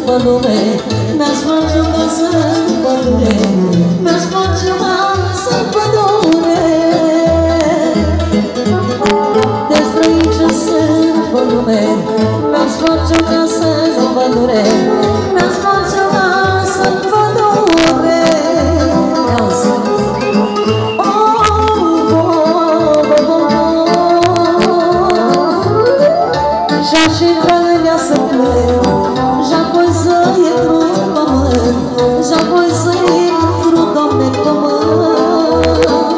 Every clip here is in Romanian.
pe lume, mi-aș face o casă în pădure, mi-aș face o casă în pădure. Despre ce sunt pe lume, mi-aș face o casă în pădure, mi-aș face o casă în pădure. Și-aș intra în ea să plec, și-apoi să intru în pământ, și-apoi să intru, Doamne, în pământ.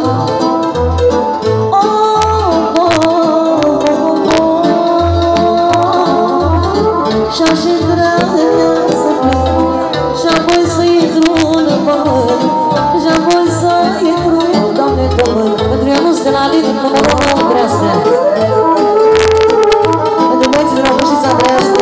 Și-aș intra în ea să plec, și-apoi să intru în pământ, și-apoi să intru, Doamne, în pământ. Pentru Ionuț de la Alin, numărul 1, crească. Pentru băieții de la Bășița, trăiască.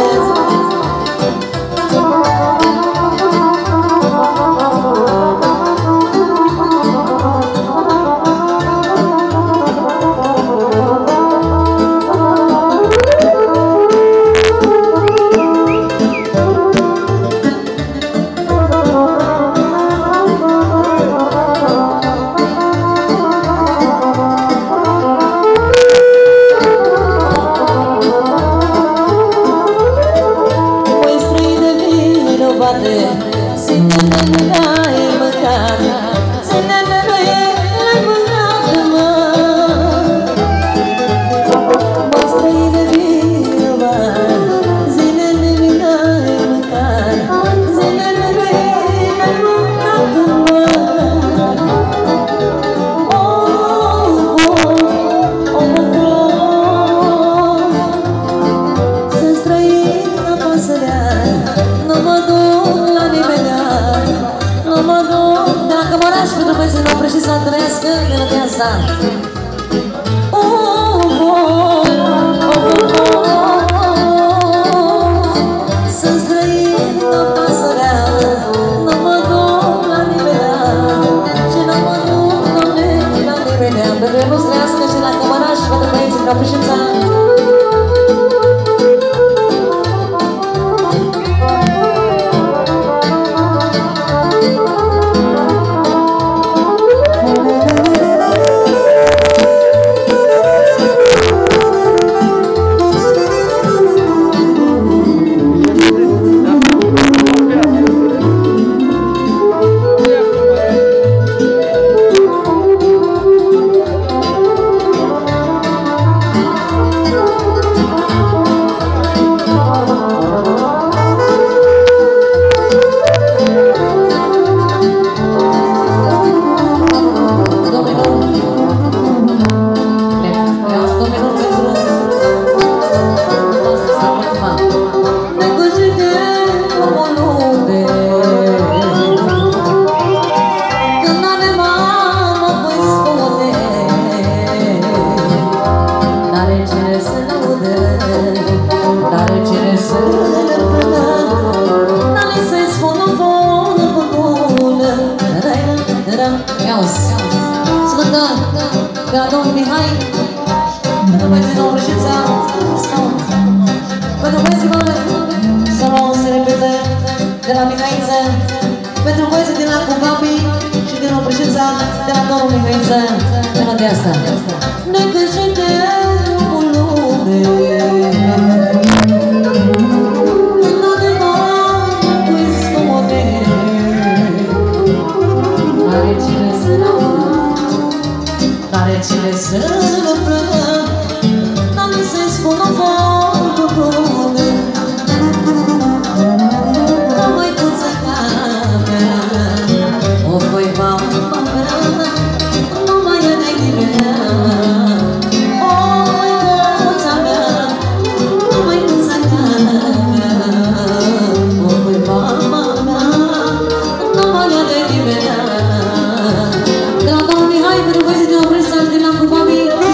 De la domnul Mihai, pentru băieții din Obrăș, să-l din la cu mami.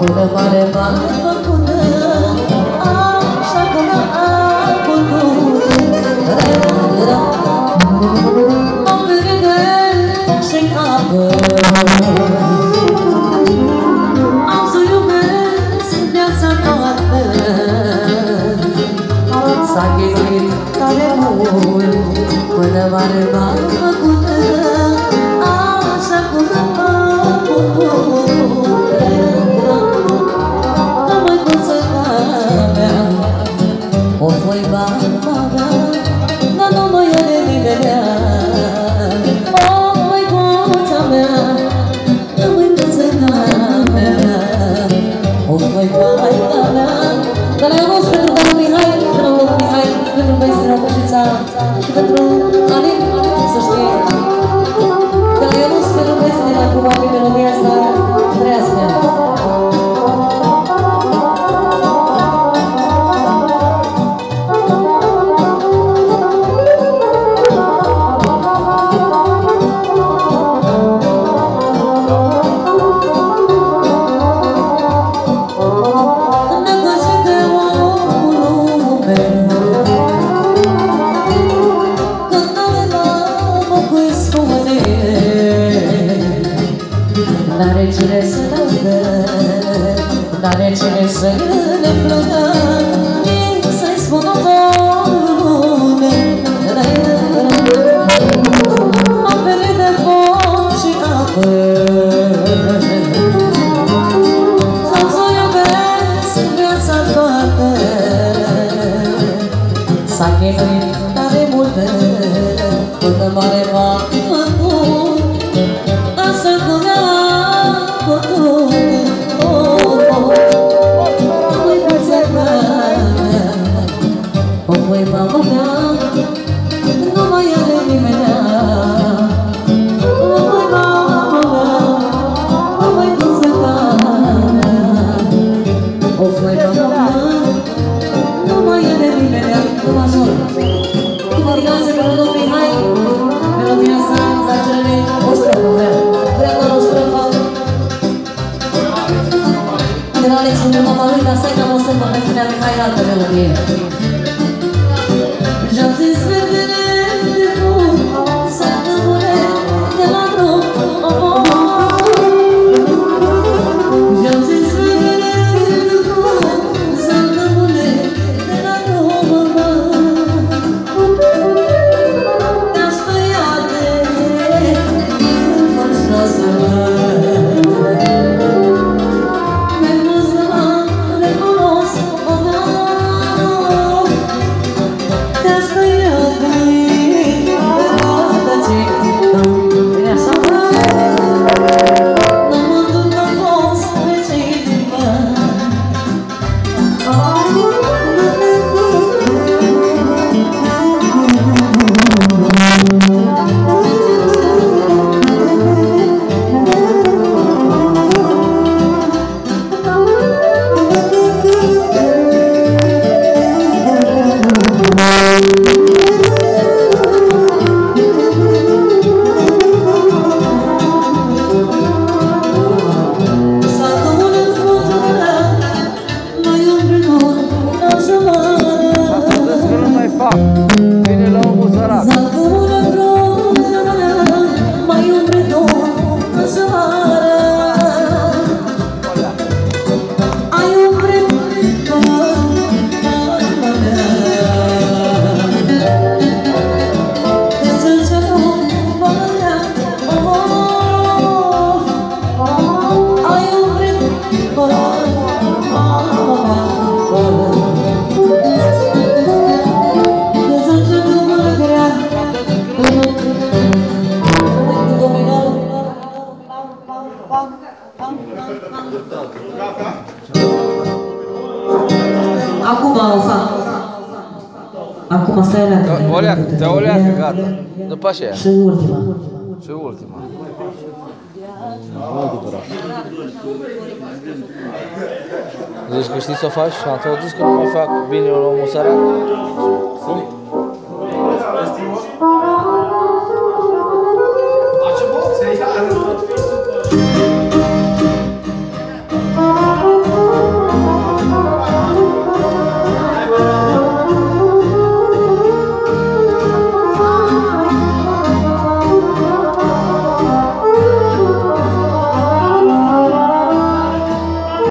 Până mare m-a făcut, așa că n-am putut. M-am venit de și capă, am să iubesc viața toată. S-a chinuit tare mult, până mare m-a făcut, așa cum n-am putut. Că măicuța mea o foi mama mea, dar nu mă ia de nivelea. O, măicuța mea, măicuța mea, o foi mama mea. Dar eu nu-ți pentru domnul Mihai, pentru băiețina Pășița și pentru Alin, să știe. Dar eu nu-ți pentru băiețina cu oameni melodia asta trăiască. N-are cine să laudă, n-are cine să le plăcă, să-i spună vorbe. Am venit de foc și apă, am să iubesc viața toată. S-a chinuit tare multă, până mare m-a făcut, așa cum n-am putut. Măicuța mea, o voi mama mea, nu mai are nimenea. O voi mama mea, măicuța mea, o voi mama mea, nu mai are nimenea. Nu mă ajut. Dedicație pentru domnul Mihai, melodia asta, zacerele, o strofă vrea doar o strofă. De la Alex, unde mama lui, dar stai că-am o strofă, pentru că Mihai altă melodie. Și-am zis fetele de drum, să-mi de la drum, și-am zis fetele de drum, să-mi de la drum, te-aș tăia de fărșoasă, Acum o fac. Acum stai alea. O leacă, gata. După aceea. Și ultima. Și ultima. Zici că știi să o faci? Și am tot zis că nu mai fac bine omul sărac.